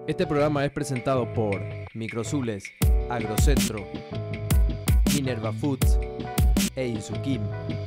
Este programa es presentado por Microzules, Agrocentro, Minerva Foods e Insukim.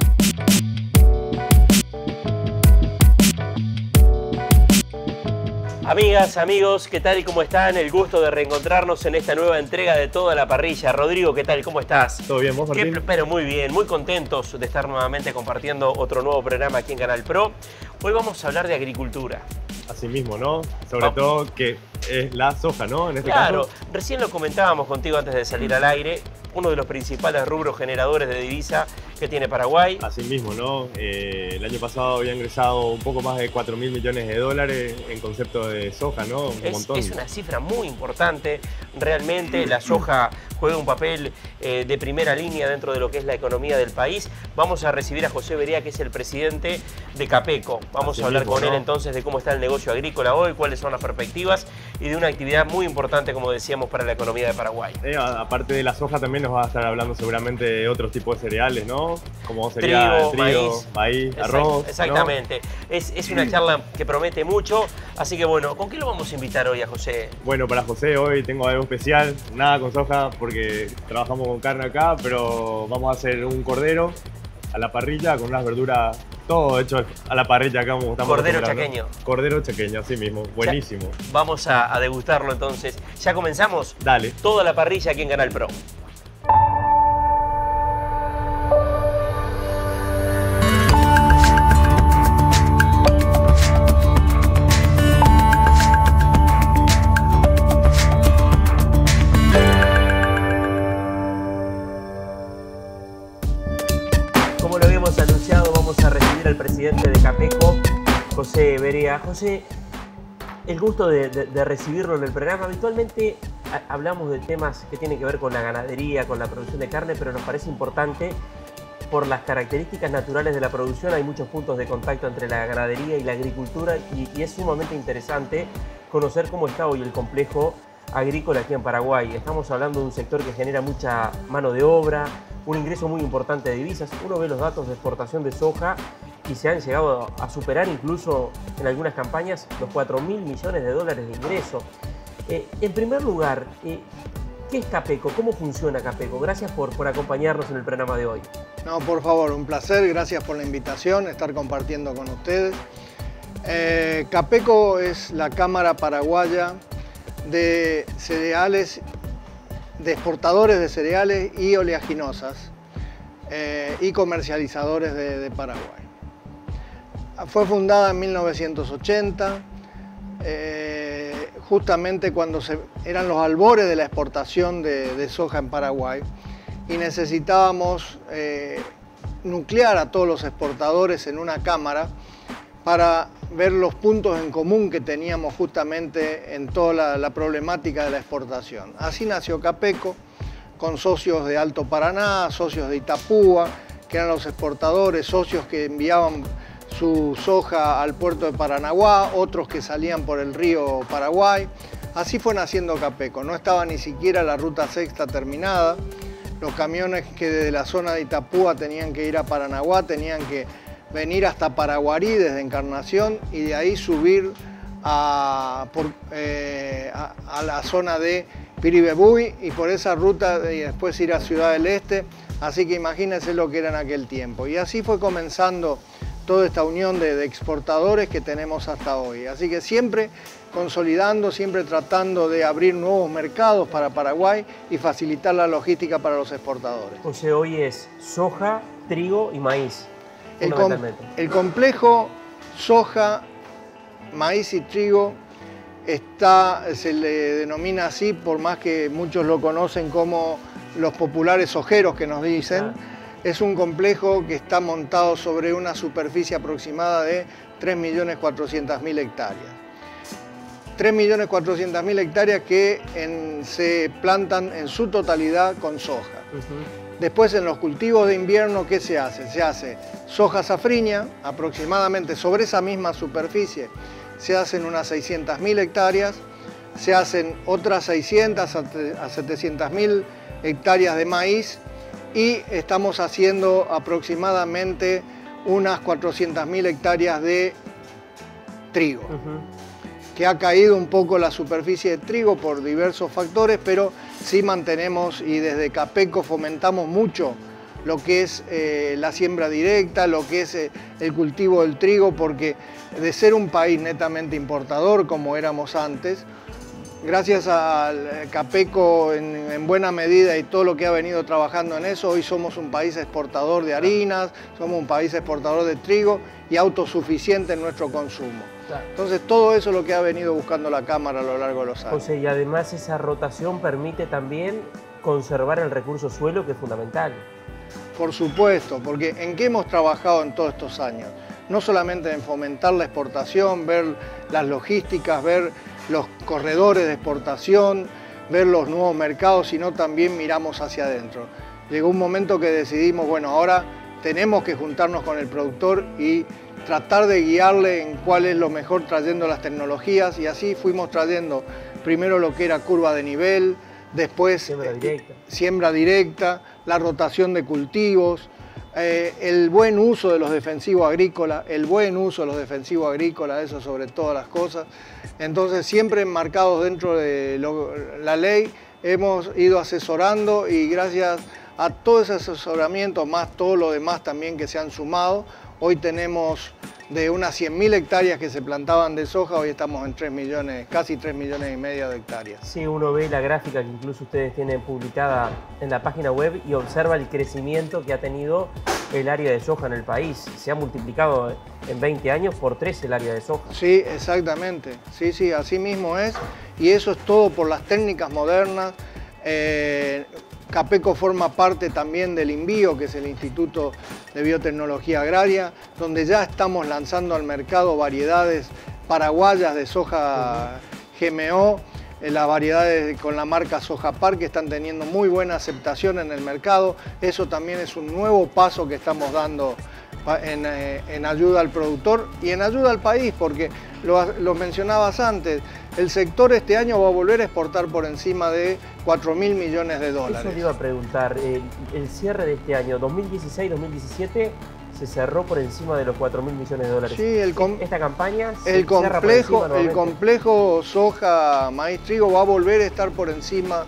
Amigas, amigos, ¿qué tal y cómo están? El gusto de reencontrarnos en esta nueva entrega de Toda la Parrilla. Rodrigo, ¿qué tal? ¿Cómo estás? ¿Todo bien, vos, Martín? Pero muy bien, muy contentos de estar nuevamente compartiendo otro nuevo programa aquí en Canal Pro. Hoy vamos a hablar de agricultura. Así mismo, ¿no? Sobre todo que es la soja, ¿no? En este Claro, caso. recién lo comentábamos contigo antes de salir al aire. Uno de los principales rubros generadores de divisa que tiene Paraguay. Así mismo, ¿no? El año pasado había ingresado un poco más de 4.000 millones de dólares en concepto de soja, ¿no? Un montón. Es una cifra muy importante. Realmente la soja juega un papel de primera línea dentro de lo que es la economía del país. Vamos a recibir a José Berea, que es el presidente de Capeco. Vamos Así a hablar mismo, con él ¿no? entonces de cómo está el negocio agrícola hoy, cuáles son las perspectivas y de una actividad muy importante, como decíamos, para la economía de Paraguay. Aparte de la soja también nos va a estar hablando seguramente de otros tipos de cereales, ¿no? Como sería el trigo, maíz, arroz. Exactamente. ¿No? Es una charla que promete mucho. Así que bueno, ¿con qué lo vamos a invitar hoy a José? Bueno, para José hoy tengo algo especial. Nada con soja porque trabajamos con carne acá, pero vamos a hacer un cordero a la parrilla con unas verduras, todo hecho a la parrilla acá como estamos Cordero acostumbrados, chaqueño. ¿no? Cordero chaqueño, así mismo, buenísimo. Ya, vamos a degustarlo entonces. ¿Ya comenzamos? Dale. Toda la parrilla aquí en Canal Pro. Como lo habíamos anunciado, vamos a recibir al presidente de Capeco, José Berea. José, el gusto de recibirlo en el programa. Habitualmente hablamos de temas que tienen que ver con la ganadería, con la producción de carne, pero nos parece importante por las características naturales de la producción. Hay muchos puntos de contacto entre la ganadería y la agricultura y es sumamente interesante conocer cómo está hoy el complejo agrícola aquí en Paraguay. Estamos hablando de un sector que genera mucha mano de obra, un ingreso muy importante de divisas. Uno ve los datos de exportación de soja y se han llegado a superar incluso en algunas campañas los 4.000 millones de dólares de ingreso. En primer lugar, ¿qué es Capeco? ¿Cómo funciona Capeco? Gracias por acompañarnos en el programa de hoy. No, por favor, un placer. Gracias por la invitación, estar compartiendo con ustedes. Capeco es la Cámara Paraguaya de cereales, de exportadores de cereales y oleaginosas y comercializadores de Paraguay. Fue fundada en 1980, justamente cuando eran los albores de la exportación de soja en Paraguay y necesitábamos nuclear a todos los exportadores en una cámara para ver los puntos en común que teníamos justamente en toda la problemática de la exportación. Así nació Capeco, con socios de Alto Paraná, socios de Itapúa, que eran los exportadores, socios que enviaban su soja al puerto de Paranaguá, otros que salían por el río Paraguay. Así fue naciendo Capeco, no estaba ni siquiera la ruta sexta terminada. Los camiones que desde la zona de Itapúa tenían que ir a Paranaguá, tenían que venir hasta Paraguarí desde Encarnación y de ahí subir a la zona de Piribebuy y por esa ruta y después ir a Ciudad del Este. Así que imagínense lo que era en aquel tiempo. Y así fue comenzando toda esta unión de exportadores que tenemos hasta hoy. Así que siempre consolidando, siempre tratando de abrir nuevos mercados para Paraguay y facilitar la logística para los exportadores. José, hoy es soja, trigo y maíz. El complejo soja, maíz y trigo se le denomina así, por más que muchos lo conocen como los populares sojeros que nos dicen. Es un complejo que está montado sobre una superficie aproximada de 3.400.000 hectáreas. 3.400.000 hectáreas que se plantan en su totalidad con soja. Después en los cultivos de invierno, ¿qué se hace? Se hace soja safriña, aproximadamente sobre esa misma superficie, se hacen unas 600.000 hectáreas, se hacen otras 600 a 700.000 hectáreas de maíz y estamos haciendo aproximadamente unas 400.000 hectáreas de trigo. que ha caído un poco la superficie de trigo por diversos factores, pero sí mantenemos y desde Capeco fomentamos mucho lo que es la siembra directa, lo que es el cultivo del trigo, porque de ser un país netamente importador como éramos antes, gracias al Capeco en buena medida y todo lo que ha venido trabajando en eso, hoy somos un país exportador de harinas, somos un país exportador de trigo y autosuficiente en nuestro consumo. Entonces todo eso es lo que ha venido buscando la Cámara a lo largo de los años. José, y además esa rotación permite también conservar el recurso suelo, que es fundamental. Por supuesto, porque ¿en qué hemos trabajado en todos estos años? No solamente en fomentar la exportación, ver las logísticas, ver los corredores de exportación, ver los nuevos mercados, sino también miramos hacia adentro. Llegó un momento que decidimos, bueno, ahora tenemos que juntarnos con el productor y tratar de guiarle en cuál es lo mejor trayendo las tecnologías, y así fuimos trayendo primero lo que era curva de nivel, después siembra directa, la rotación de cultivos, el buen uso de los defensivos agrícolas, eso sobre todas las cosas. Entonces, siempre enmarcados dentro de la ley, hemos ido asesorando, y gracias a todo ese asesoramiento, más todo lo demás también que se han sumado, hoy tenemos de unas 100.000 hectáreas que se plantaban de soja, hoy estamos en 3 millones, casi 3,5 millones de hectáreas. Sí, uno ve la gráfica que incluso ustedes tienen publicada en la página web y observa el crecimiento que ha tenido el área de soja en el país. Se ha multiplicado en 20 años por 3 el área de soja. Sí, exactamente. Sí, así mismo es. Y eso es todo por las técnicas modernas. Capeco forma parte también del INBIO, que es el Instituto de Biotecnología Agraria, donde ya estamos lanzando al mercado variedades paraguayas de soja GMO, las variedades con la marca Sojapar, que están teniendo muy buena aceptación en el mercado. Eso también es un nuevo paso que estamos dando en ayuda al productor y en ayuda al país, porque lo mencionabas antes, el sector este año va a volver a exportar por encima de 4.000 millones de dólares. Eso le iba a preguntar, el cierre de este año, 2016-2017, se cerró por encima de los 4.000 millones de dólares. Sí, esta campaña el complejo soja, maíz, trigo va a volver a estar por encima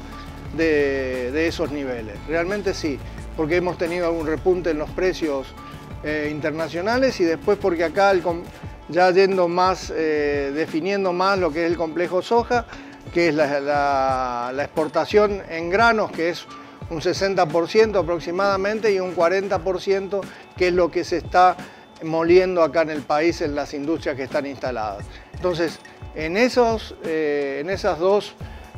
de esos niveles. Realmente sí, porque hemos tenido algún repunte en los precios internacionales, y después porque acá ya yendo más, definiendo más lo que es el complejo soja, que es la exportación en granos, que es un 60% aproximadamente, y un 40% que es lo que se está moliendo acá en el país en las industrias que están instaladas. Entonces, en esas dos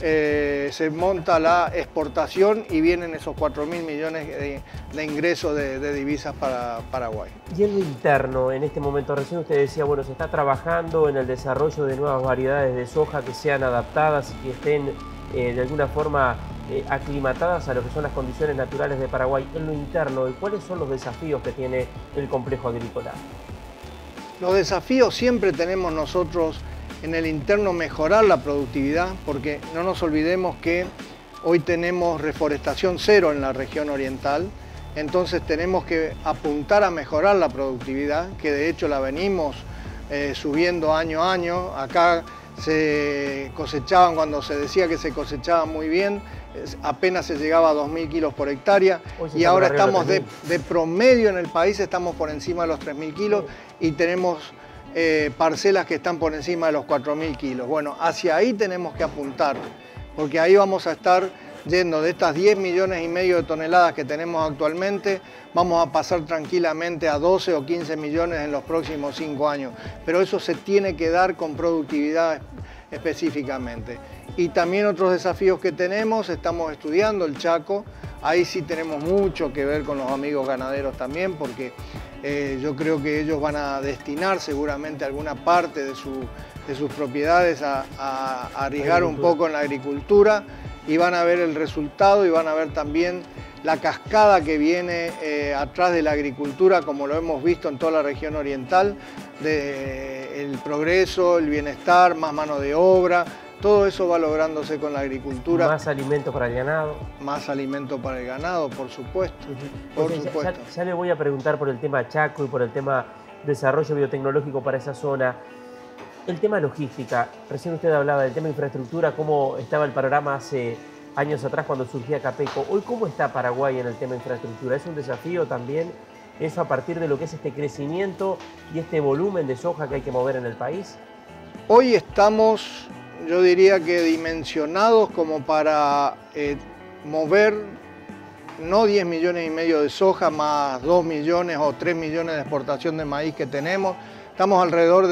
se monta la exportación y vienen esos 4.000 millones de ingresos de divisas para Paraguay. Y en lo interno, en este momento, recién usted decía, bueno, se está trabajando en el desarrollo de nuevas variedades de soja que sean adaptadas y que estén de alguna forma aclimatadas a lo que son las condiciones naturales de Paraguay. En lo interno, ¿cuáles son los desafíos que tiene el complejo agrícola? Los desafíos siempre tenemos nosotros en el interno, mejorar la productividad, porque no nos olvidemos que hoy tenemos reforestación cero en la región oriental, entonces tenemos que apuntar a mejorar la productividad, que de hecho la venimos subiendo año a año. Acá se cosechaban, cuando se decía que se cosechaba muy bien, apenas se llegaba a 2.000 kilos por hectárea, y ahora estamos de promedio en el país, estamos por encima de los 3.000 kilos y tenemos parcelas que están por encima de los 4.000 kilos. Bueno, hacia ahí tenemos que apuntar, porque ahí vamos a estar yendo de estas 10,5 millones de toneladas que tenemos actualmente, vamos a pasar tranquilamente a 12 o 15 millones en los próximos 5 años. Pero eso se tiene que dar con productividad específicamente. Y también otros desafíos que tenemos, estamos estudiando el Chaco, ahí sí tenemos mucho que ver con los amigos ganaderos también, porque yo creo que ellos van a destinar seguramente alguna parte de sus propiedades a arriesgar un poco en la agricultura, y van a ver el resultado y van a ver también la cascada que viene atrás de la agricultura, como lo hemos visto en toda la región oriental, el progreso, el bienestar, más mano de obra. Todo eso va lográndose con la agricultura. Más alimento para el ganado. Más alimento para el ganado, por supuesto. Por supuesto. Ya le voy a preguntar por el tema Chaco y por el tema desarrollo biotecnológico para esa zona. El tema logística, recién usted hablaba del tema infraestructura, cómo estaba el panorama hace años atrás cuando surgía Capeco. Hoy, ¿cómo está Paraguay en el tema infraestructura? ¿Es un desafío también eso a partir de lo que es este crecimiento y este volumen de soja que hay que mover en el país? Hoy estamos, yo diría que dimensionados como para mover no 10 millones y medio de soja más 2 millones o 3 millones de exportación de maíz que tenemos. Estamos alrededor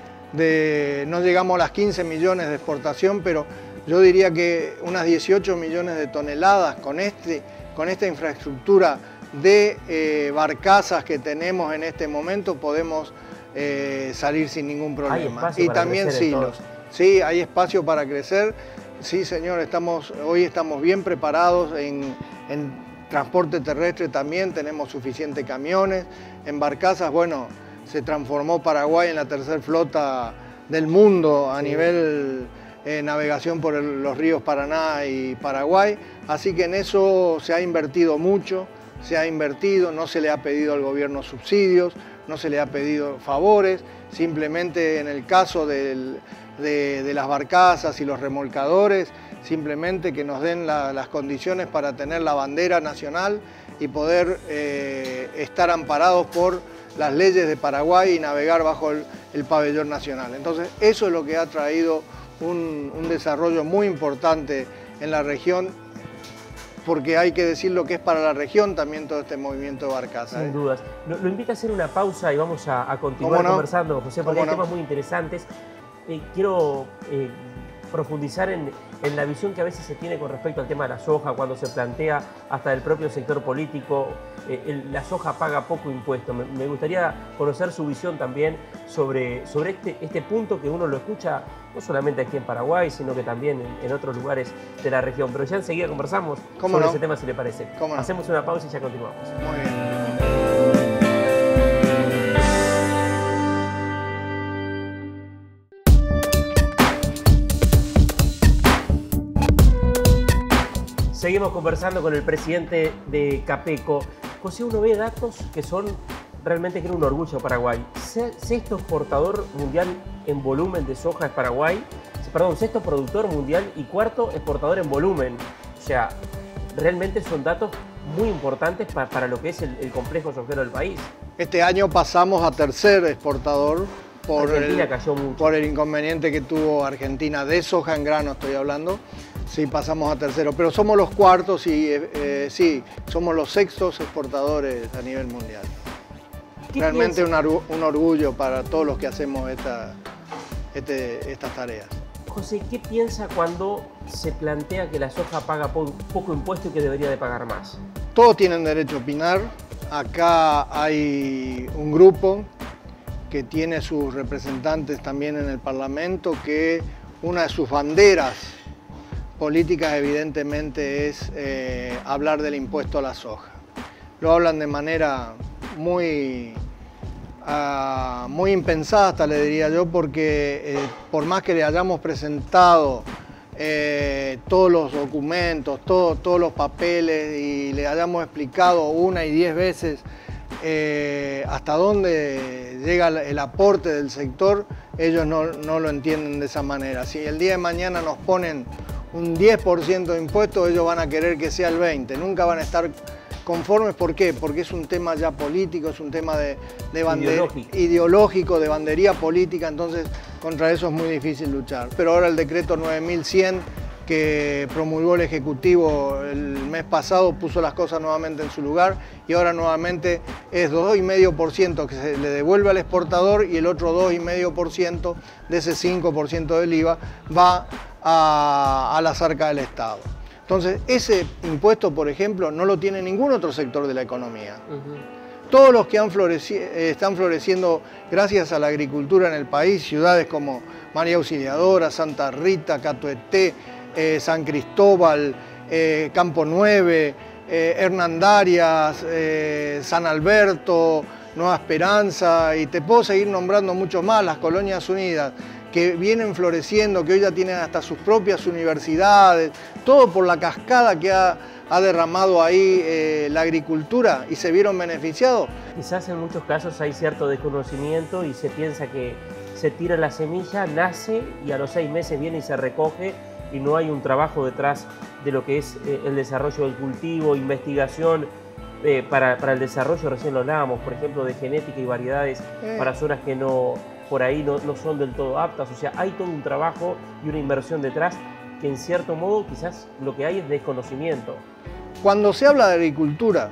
no llegamos a las 15 millones de exportación, pero yo diría que unas 18 millones de toneladas con esta infraestructura de barcazas que tenemos en este momento podemos salir sin ningún problema. Y también silos. Sí, hay espacio para crecer. Sí, señor, hoy estamos bien preparados en transporte terrestre también, tenemos suficientes camiones. En barcazas, bueno, se transformó Paraguay en la tercera flota del mundo a nivel navegación por los ríos Paraná y Paraguay. Así que en eso se ha invertido mucho, no se le ha pedido al gobierno subsidios, no se le ha pedido favores, simplemente en el caso de las barcazas y los remolcadores, simplemente que nos den las condiciones para tener la bandera nacional y poder estar amparados por las leyes de Paraguay y navegar bajo el pabellón nacional. Entonces eso es lo que ha traído un desarrollo muy importante en la región, porque hay que decir lo que es para la región también todo este movimiento de barcazas. Sin dudas. Lo invito a hacer una pausa y vamos a continuar conversando, José, porque hay temas muy interesantes. Quiero profundizar en la visión que a veces se tiene con respecto al tema de la soja, cuando se plantea hasta el propio sector político, la soja paga poco impuesto. Me gustaría conocer su visión también sobre este punto que uno lo escucha no solamente aquí en Paraguay, sino que también en otros lugares de la región. Pero ya enseguida conversamos sobre ese tema, si le parece. Hacemos una pausa y ya continuamos. Muy bien. Seguimos conversando con el presidente de Capeco. José, uno ve datos que son realmente un orgullo Paraguay. Sexto exportador mundial en volumen de soja es Paraguay. Perdón, sexto productor mundial y cuarto exportador en volumen. O sea, realmente son datos muy importantes para lo que es el complejo sojero del país. Este año pasamos a tercer exportador por el inconveniente que tuvo Argentina de soja en grano, estoy hablando. Sí, pasamos a tercero, pero somos los cuartos y sí, somos los sextos exportadores a nivel mundial. Realmente un orgullo para todos los que hacemos estas tareas. José, ¿qué piensa cuando se plantea que la soja paga poco impuesto y que debería de pagar más? Todos tienen derecho a opinar. Acá hay un grupo que tiene sus representantes también en el Parlamento, que una de sus banderas políticas evidentemente es hablar del impuesto a la soja. Lo hablan de manera muy impensada, hasta le diría yo, porque por más que le hayamos presentado todos los documentos, todos los papeles y le hayamos explicado 1 y 10 veces hasta dónde llega el aporte del sector, ellos no lo entienden de esa manera. Si el día de mañana nos ponen un 10% de impuestos, ellos van a querer que sea el 20%, nunca van a estar conformes. ¿Por qué? Porque es un tema ya político, es un tema ideológico, de bandería política, entonces contra eso es muy difícil luchar. Pero ahora el decreto 9100 que promulgó el Ejecutivo el mes pasado puso las cosas nuevamente en su lugar y ahora nuevamente es 2,5% que se le devuelve al exportador y el otro 2,5% de ese 5% del IVA va a las arcas del Estado. Entonces, ese impuesto, por ejemplo, no lo tiene ningún otro sector de la economía. Todos los que están floreciendo gracias a la agricultura en el país, ciudades como María Auxiliadora, Santa Rita, Catueté, San Cristóbal, Campo 9, Hernandarias, San Alberto, Nueva Esperanza, y te puedo seguir nombrando mucho más, las Colonias Unidas, que vienen floreciendo, que hoy ya tienen hasta sus propias universidades, todo por la cascada que ha derramado ahí la agricultura y se vieron beneficiados. Quizás en muchos casos hay cierto desconocimiento y se piensa que se tira la semilla, nace y a los 6 meses viene y se recoge y no hay un trabajo detrás de lo que es el desarrollo del cultivo, investigación para el desarrollo, recién lo hablábamos, por ejemplo, de genética y variedades para zonas que no, por ahí no son del todo aptas. O sea, hay todo un trabajo y una inversión detrás que en cierto modo quizás lo que hay es desconocimiento. Cuando se habla de agricultura,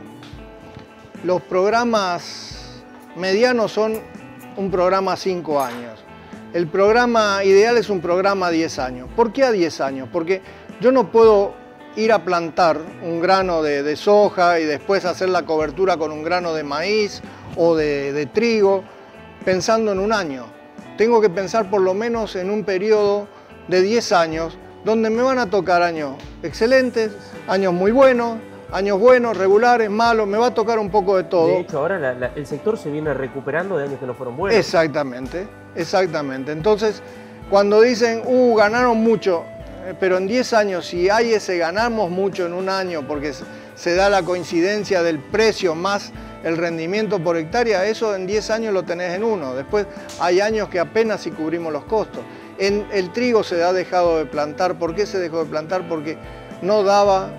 los programas medianos son un programa a 5 años. El programa ideal es un programa a 10 años. ¿Por qué a 10 años? Porque yo no puedo ir a plantar un grano de soja y después hacer la cobertura con un grano de maíz o de trigo pensando en un año. Tengo que pensar por lo menos en un periodo de 10 años donde me van a tocar años excelentes, años muy buenos, años buenos, regulares, malos, me va a tocar un poco de todo. De hecho, ahora el sector se viene recuperando de años que no fueron buenos. Exactamente, exactamente. Entonces, cuando dicen, ganaron mucho, pero en 10 años, si hay ese ganamos mucho en un año, porque se da la coincidencia del precio más el rendimiento por hectárea, eso en 10 años lo tenés en uno. Después hay años que apenas si cubrimos los costos. En el trigo se ha dejado de plantar. ¿Por qué se dejó de plantar? Porque no daba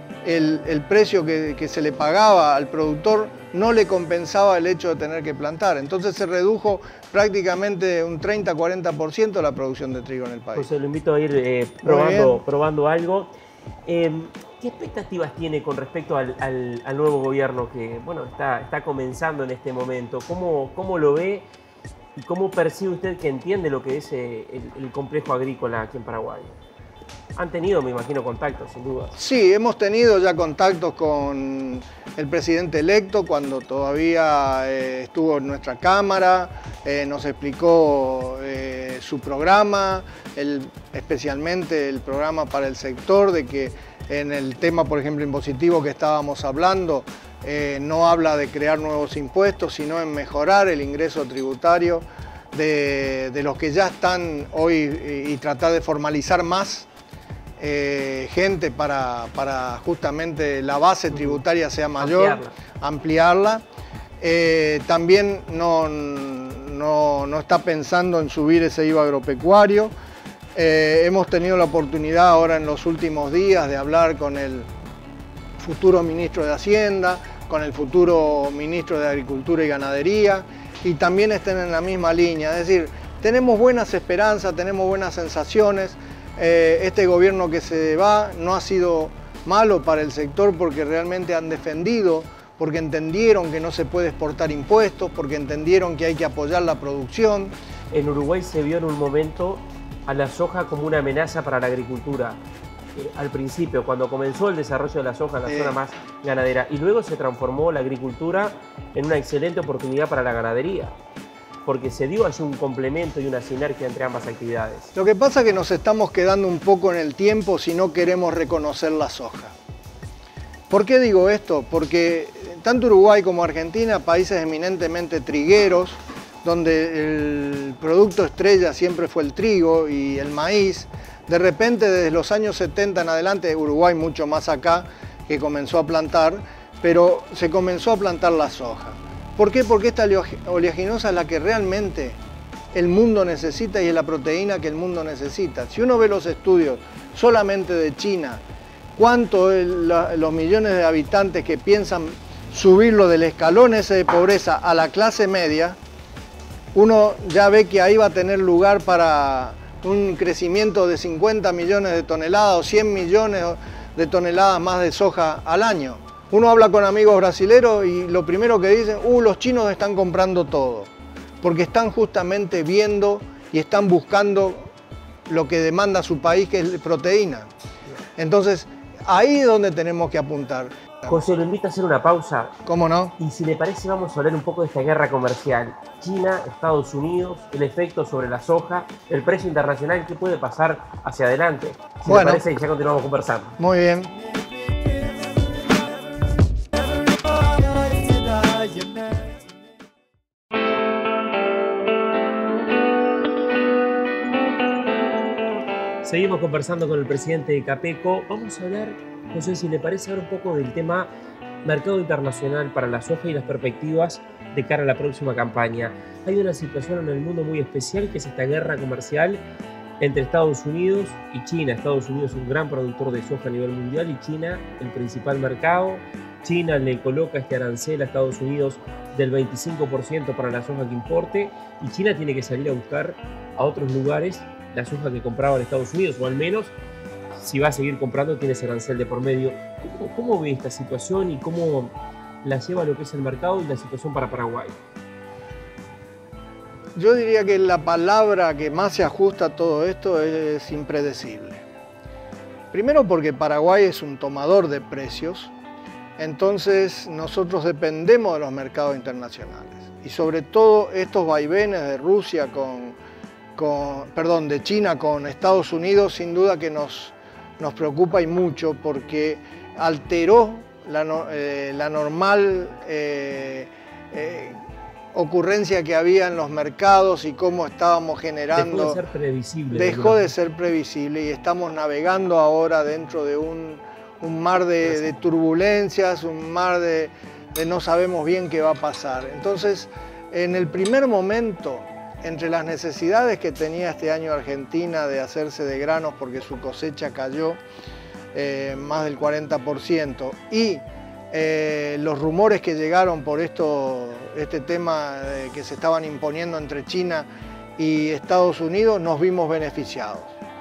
el precio que se le pagaba al productor, no le compensaba el hecho de tener que plantar. Entonces se redujo prácticamente un 30-40% la producción de trigo en el país. José, lo invito a ir probando algo. ¿Qué expectativas tiene con respecto al nuevo gobierno que bueno, está comenzando en este momento? ¿Cómo lo ve y cómo percibe usted que entiende lo que es el complejo agrícola aquí en Paraguay? Han tenido, me imagino, contactos, sin duda. Sí, hemos tenido ya contactos con el presidente electo cuando todavía estuvo en nuestra Cámara, nos explicó su programa, especialmente el programa para el sector, de que en el tema, por ejemplo, impositivo que estábamos hablando, no habla de crear nuevos impuestos, sino en mejorar el ingreso tributario de los que ya están hoy y tratar de formalizar más gente para justamente la base tributaria sea mayor, ampliarla. También no está pensando en subir ese IVA agropecuario. Hemos tenido la oportunidad ahora en los últimos días de hablar con el futuro ministro de Hacienda, con el futuro ministro de Agricultura y Ganadería, y también estén en la misma línea. Es decir, tenemos buenas esperanzas, tenemos buenas sensaciones. Este gobierno que se va no ha sido malo para el sector porque realmente han defendido, porque entendieron que no se puede exportar impuestos, porque entendieron que hay que apoyar la producción. En Uruguay se vio en un momento a la soja como una amenaza para la agricultura. Al principio, cuando comenzó el desarrollo de la soja en la zona más ganadera, y luego se transformó la agricultura en una excelente oportunidad para la ganadería, porque se dio así un complemento y una sinergia entre ambas actividades. Lo que pasa es que nos estamos quedando un poco en el tiempo si no queremos reconocer la soja. ¿Por qué digo esto? Porque tanto Uruguay como Argentina, países eminentemente trigueros, donde el producto estrella siempre fue el trigo y el maíz, de repente desde los años 70 en adelante, Uruguay mucho más acá, que comenzó a plantar, pero se comenzó a plantar la soja. ¿Por qué? Porque esta oleaginosa es la que realmente el mundo necesita y es la proteína que el mundo necesita. Si uno ve los estudios solamente de China, cuánto los millones de habitantes que piensan subirlo del escalón ese de pobreza a la clase media, uno ya ve que ahí va a tener lugar para un crecimiento de 50 millones de toneladas o 100 millones de toneladas más de soja al año. Uno habla con amigos brasileros y lo primero que dicen, los chinos están comprando todo, porque están justamente viendo y están buscando lo que demanda su país, que es proteína. Entonces, ahí es donde tenemos que apuntar. José, lo invito a hacer una pausa. ¿Cómo no? Y si le parece, vamos a hablar un poco de esta guerra comercial. China, Estados Unidos, el efecto sobre la soja, el precio internacional, ¿qué puede pasar hacia adelante? Si le parece, ya continuamos conversando. Muy bien. Seguimos conversando con el presidente de Capeco. Vamos a hablar, José, si le parece, ahora un poco del tema mercado internacional para la soja y las perspectivas de cara a la próxima campaña. Hay una situación en el mundo muy especial, que es esta guerra comercial entre Estados Unidos y China. Estados Unidos es un gran productor de soja a nivel mundial y China el principal mercado. China le coloca este arancel a Estados Unidos del 25% para la soja que importe, y China tiene que salir a buscar a otros lugares la soja que compraba en Estados Unidos, o al menos, si va a seguir comprando, tiene ese arancel de por medio. ¿Cómo ve esta situación y cómo la lleva lo que es el mercado y la situación para Paraguay? Yo diría que la palabra que más se ajusta a todo esto es impredecible. Primero porque Paraguay es un tomador de precios, entonces nosotros dependemos de los mercados internacionales. Y sobre todo estos vaivenes de Rusia de China con Estados Unidos, sin duda que nos preocupa y mucho, porque alteró la normal ocurrencia que había en los mercados y cómo estábamos generando. Dejó de ser previsible. Dejó de ser previsible y estamos navegando ahora dentro de un mar de turbulencias, un mar de no sabemos bien qué va a pasar. Entonces, en el primer momento, entre las necesidades que tenía este año Argentina de hacerse de granos porque su cosecha cayó más del 40%, y los rumores que llegaron por este tema que se estaban imponiendo entre China y Estados Unidos, nos vimos beneficiados.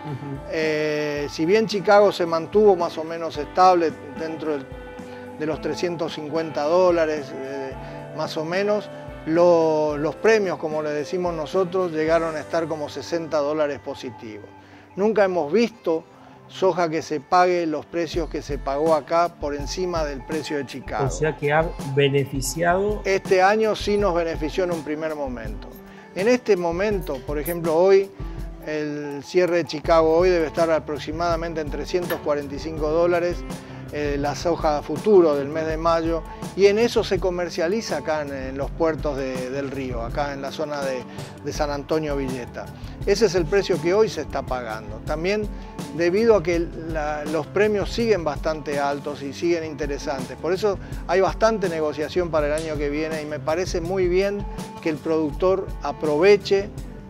Si bien Chicago se mantuvo más o menos estable dentro de los $350 más o menos, los premios, como le decimos nosotros, llegaron a estar como $60 positivos. Nunca hemos visto soja que se pague los precios que se pagó acá por encima del precio de Chicago. O sea que ha beneficiado. Este año sí nos benefició en un primer momento. En este momento, por ejemplo, hoy, el cierre de Chicago hoy debe estar aproximadamente en $345, la soja futuro del mes de mayo, y en eso se comercializa acá en los puertos del río, acá en la zona de San Antonio Villeta. Ese es el precio que hoy se está pagando. También debido a que los premios siguen bastante altos y siguen interesantes. Por eso hay bastante negociación para el año que viene y me parece muy bien que el productor aproveche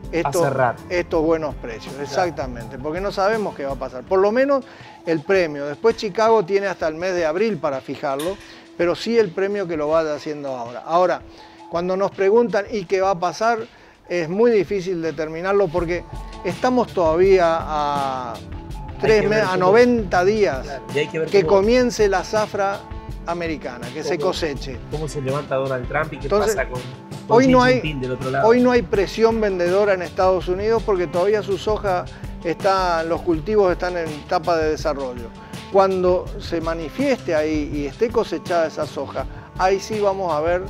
estos buenos precios. Exactamente, porque no sabemos qué va a pasar. Por lo menos el premio. Después Chicago tiene hasta el mes de abril para fijarlo, pero sí el premio que lo vaya haciendo ahora. Ahora, cuando nos preguntan ¿y qué va a pasar? Es muy difícil determinarlo porque estamos todavía a 90 días que comience la zafra americana, que se coseche. ¿Cómo se levanta Donald Trump y qué pasa con hoy Xi Jinping del otro lado? Hoy no hay presión vendedora en Estados Unidos porque todavía su soja los cultivos están en etapa de desarrollo. Cuando se manifieste ahí y esté cosechada esa soja, ahí sí vamos a ver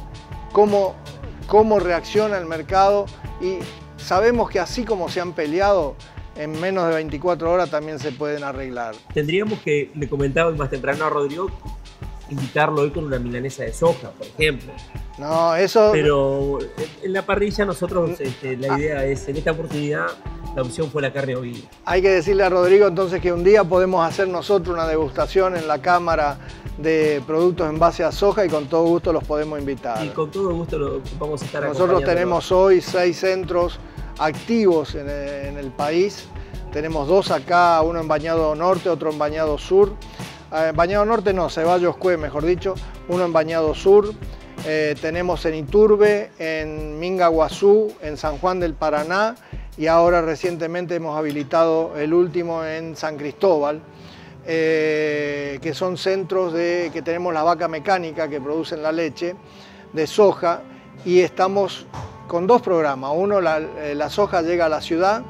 cómo reacciona el mercado, y sabemos que así como se han peleado, en menos de 24 horas también se pueden arreglar. Tendríamos que, le comentaba más temprano a Rodrigo, invitarlo hoy con una milanesa de soja, por ejemplo. No, eso... Pero en la parrilla nosotros, la idea es, en esta oportunidad, la opción fue la carne ovina. Hay que decirle a Rodrigo entonces que un día podemos hacer nosotros una degustación en la cámara de productos en base a soja y con todo gusto los podemos invitar. Y con todo gusto vamos a estar Nosotros tenemos hoy 6 centros activos en el país. Tenemos 2 acá, uno en Bañado Norte, otro en Bañado Sur. Bañado Norte no, Ceballos Cue, mejor dicho, uno en Bañado Sur. Tenemos en Iturbe, en Mingaguazú, en San Juan del Paraná, y ahora recientemente hemos habilitado el último en San Cristóbal, que son centros que tenemos la vaca mecánica que producen la leche de soja, y estamos con 2 programas. Uno, la soja llega a la ciudad,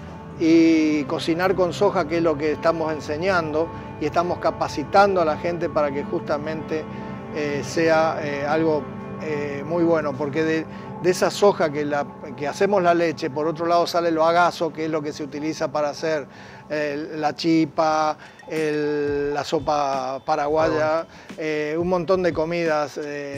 y cocinar con soja, que es lo que estamos enseñando, y estamos capacitando a la gente para que justamente sea algo muy bueno, porque de esa soja que hacemos la leche, por otro lado sale el bagazo, que es lo que se utiliza para hacer la chipa, la sopa paraguaya, un montón de comidas,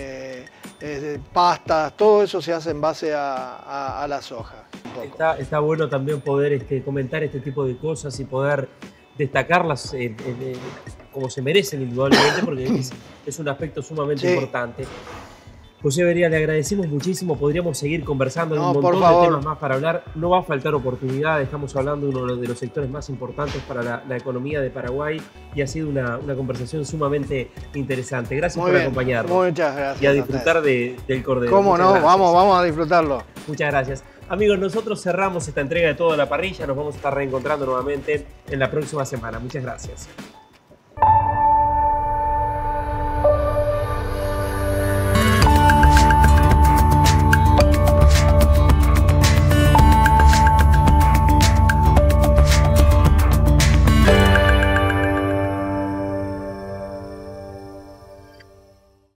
pastas, todo eso se hace en base a la soja. Está bueno también poder comentar este tipo de cosas y poder destacarlas como se merecen indudablemente, porque es un aspecto sumamente importante. José Berea, le agradecemos muchísimo, podríamos seguir conversando, hay un por montón de favor. temas más para hablar, no va a faltar oportunidad, estamos hablando de uno de los sectores más importantes para la economía de Paraguay y ha sido una conversación sumamente interesante. Gracias por acompañarnos. Muchas gracias. Y a disfrutar del cordero. ¿Cómo no? Vamos a disfrutarlo. Muchas gracias. Amigos, nosotros cerramos esta entrega de Toda la Parrilla, nos vamos a estar reencontrando nuevamente en la próxima semana. Muchas gracias.